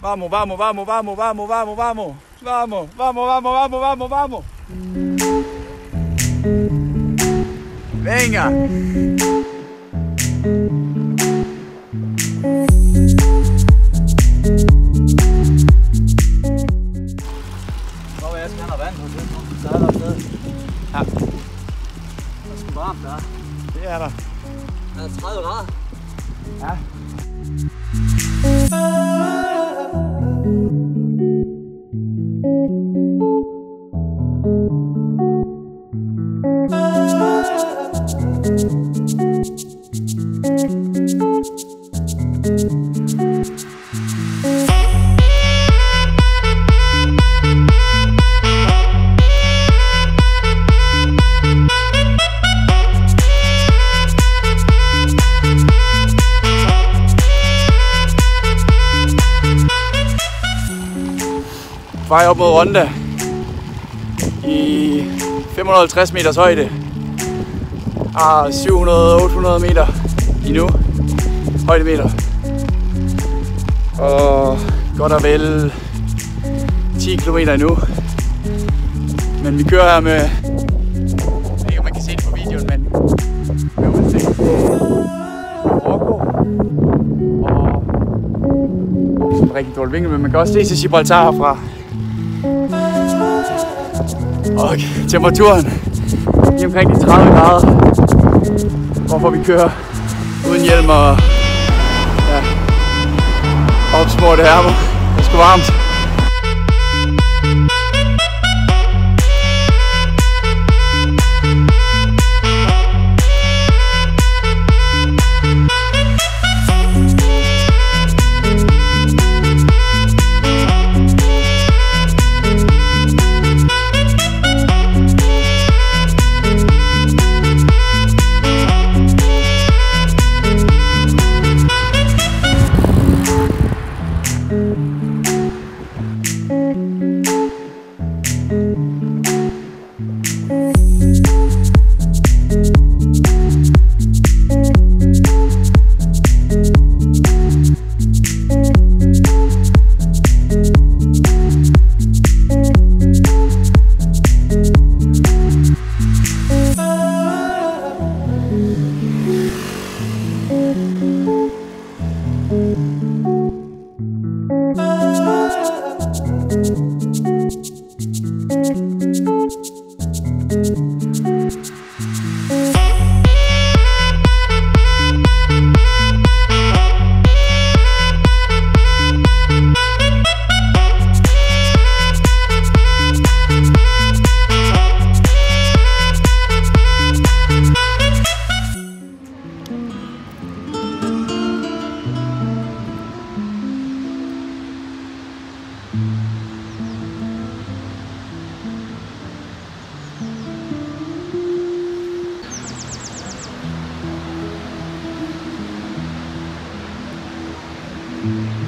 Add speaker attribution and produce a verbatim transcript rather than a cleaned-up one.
Speaker 1: Vamos, vamos, vamos, vamos, vamos, vamos, vamos. Vamos, vamos, vamos, vamos, vamos, vamos. Venga.
Speaker 2: Så vil jeg skal have vand, så er der et sted.
Speaker 1: Ja.
Speaker 2: Det er sgu varmt der.
Speaker 1: Det er der.
Speaker 2: Der er tredive grader.
Speaker 1: Ja. Vej op mod Ronda i fem hundrede og halvtreds meters højde, ah, syv hundrede til otte hundrede meter endnu højdemeter, og godt og vel ti kilometer endnu. Men vi kører her med, jeg ved ikke om man kan se det på videoen, men med udsigt på Marokko og det er en rigtig dårlig vinkel, men man kan også se til Gibraltar herfra. Og temperaturen i omkring de tredive grader, hvorfor vi kører uden hjelm og ja, opsmurte ærmer. Det er sgu varmt.
Speaker 3: Mm-hmm.